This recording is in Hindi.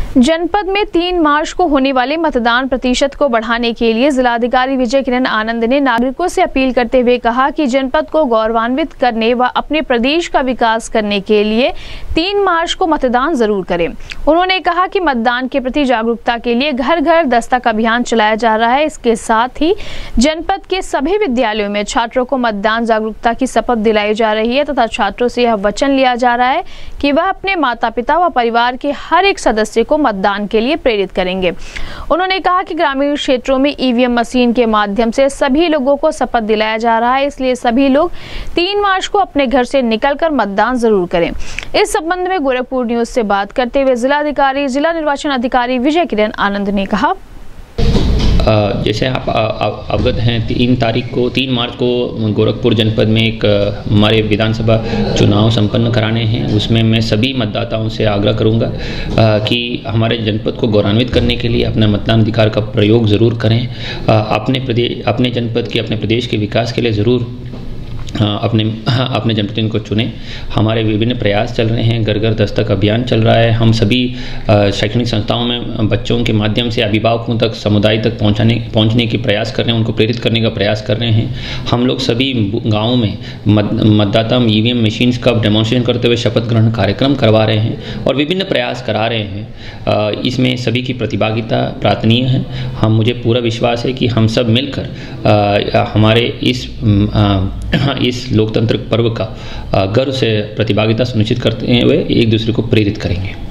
जनपद में 3 मार्च को होने वाले मतदान प्रतिशत को बढ़ाने के लिए जिलाधिकारी विजय किरण आनंद ने नागरिकों से अपील करते हुए कहा कि जनपद को गौरवान्वित करने व अपने प्रदेश का विकास करने के लिए 3 मार्च को मतदान जरूर करें। उन्होंने कहा कि मतदान के प्रति जागरूकता के लिए घर घर दस्तक अभियान चलाया जा रहा है। इसके साथ ही जनपद के सभी विद्यालयों में छात्रों को मतदान जागरूकता की शपथ दिलाई जा रही है तथा छात्रों से यह वचन लिया जा रहा है कि वह अपने माता पिता व परिवार के हर एक सदस्य को मतदान के लिए प्रेरित करेंगे। उन्होंने कहा कि ग्रामीण क्षेत्रों में ईवीएम मशीन के माध्यम से सभी लोगों को शपथ दिलाया जा रहा है, इसलिए सभी लोग 3 मार्च को अपने घर से निकलकर मतदान जरूर करें। इस संबंध में गोरखपुर न्यूज से बात करते हुए जिला निर्वाचन अधिकारी विजय किरण आनंद ने कहा, जैसे आप अवगत हैं 3 मार्च को गोरखपुर जनपद में एक हमारे विधानसभा चुनाव संपन्न कराने हैं। उसमें मैं सभी मतदाताओं से आग्रह करूंगा कि हमारे जनपद को गौरवान्वित करने के लिए अपना मतदान अधिकार का प्रयोग ज़रूर करें। अपने जनपद के अपने प्रदेश के विकास के लिए ज़रूर अपने जनप्रतिनिधि को चुने। हमारे विभिन्न प्रयास चल रहे हैं, घर घर दस्तक अभियान चल रहा है। हम सभी शैक्षणिक संस्थाओं में बच्चों के माध्यम से अभिभावकों तक, समुदाय तक पहुंचने की प्रयास कर रहे हैं, उनको प्रेरित करने का प्रयास कर रहे हैं। हम लोग सभी गाँवों में मतदाता ईवीएम मशीन्स का डेमोन्स्ट्रेशन करते हुए शपथ ग्रहण कार्यक्रम करवा रहे हैं और विभिन्न प्रयास करा रहे हैं। इसमें सभी की प्रतिभागिता प्रार्थनीय है। मुझे पूरा विश्वास है कि हम सब मिलकर हमारे इस लोकतंत्र पर्व का गर्व से प्रतिभागिता सुनिश्चित करते हुए एक दूसरे को प्रेरित करेंगे।